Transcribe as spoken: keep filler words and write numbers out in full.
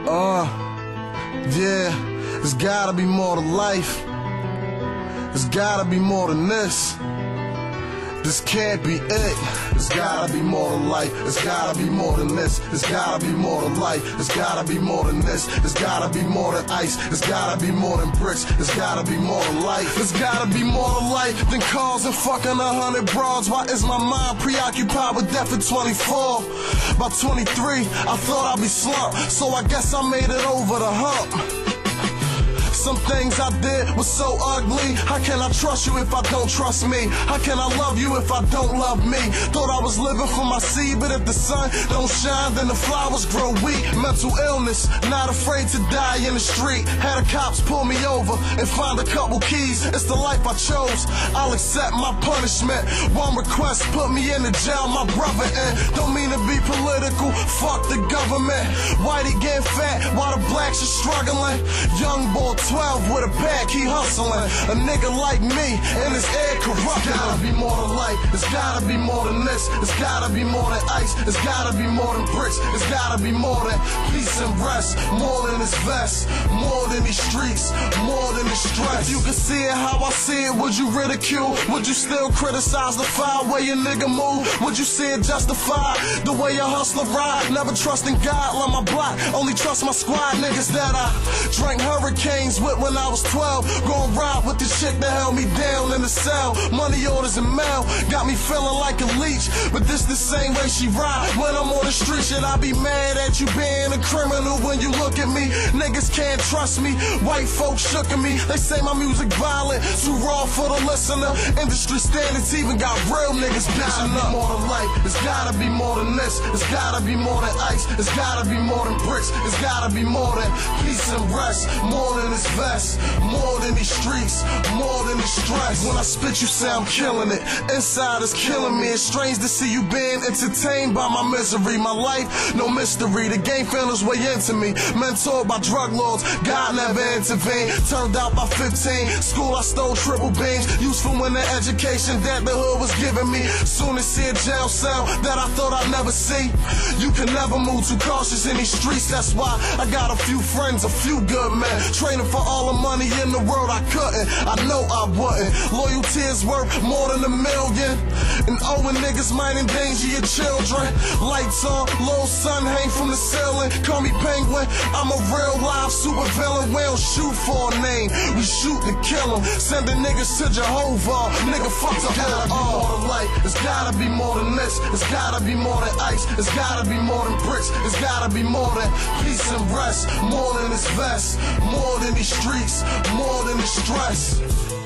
Uh, yeah, there's gotta be more to life. There's gotta be more than this. This can't be it. There's gotta be more to life. There's gotta be more than this. There's gotta be more to life. There's gotta be more than this. There's gotta be more than ice. There's gotta be more than bricks. There's gotta be more to life. There's gotta be more to life than cars and fucking a hundred broads. Why is my mind preoccupied with death at twenty-four? By twenty-three, I thought I'd be slumped, so I guess I made it over the hump. Some things I did was so ugly. How can I trust you if I don't trust me? How can I love you if I don't love me? Thought I was living for my seed, but if the sun don't shine, then the flowers grow weak. Mental illness, not afraid to die in the street. Had the cops pull me over and find a couple keys. It's the life I chose, I'll accept my punishment. One request, put me in the jail my brother in. Don't mean to be political, fuck the government. Whitey getting fat while the blacks are struggling. Young boy twelve with a pack, he hustling. A nigga like me and his head corrupt. There's gotta be more than life. There's gotta be more than this. There's gotta be more than ice. There's gotta be more than bricks. There's gotta be more than peace and rest. More than his vest. More than these streets. More than the stress. If you could see it how I see it, would you ridicule? Would you still criticize the foul way a nigga move? Would you see it justified the way a hustler ride? Never trusting God, love my block. Only trust my squad niggas that I drank hurricanes with when I was twelve. Gon' ride with the chick that held me down in the cell. Money orders and mail got me feeling like a leech, but this the same way she ride when I'm on the street. Should I be mad at you being a criminal when you look at me? Niggas can't trust me, white folks shookin' me. They say my music violent, too raw for the listener. Industry standards even got real niggas bitching up. More than life, it's gotta be more than this. It's gotta be more than ice. It's gotta be more than bricks. It's gotta be more than peace and rest. More than this vest, more than these streets, more than the stress. When I spit, you say I'm killing it. Inside is killing me. It's strange to see you being entertained by my misery. My life, no mystery. The game found its way into me. Mentored by drug lords, God never intervened. Turned out by fifteen. School, I stole triple beams. Useful in the education that the hood was giving me. Soon as see a jail cell that I thought I'd never see. You can never move too cautious in these streets. That's why I got a few friends, a few good men. Training for all the money in the world I couldn't, I know I wouldn't. Loyalty is worth more than a million, and owing niggas might endanger your children. Lights on, little sun hang from the ceiling. Call me Penguin, I'm a real live super villain. We don't shoot for a name, we shoot to kill them. Sending niggas to Jehovah, nigga fuck the whole all the life. It's gotta be more than this. It's gotta be more than ice. It's gotta be more than bricks. It's gotta be more than peace and rest. More than this vest. More than these streets. More than the stress.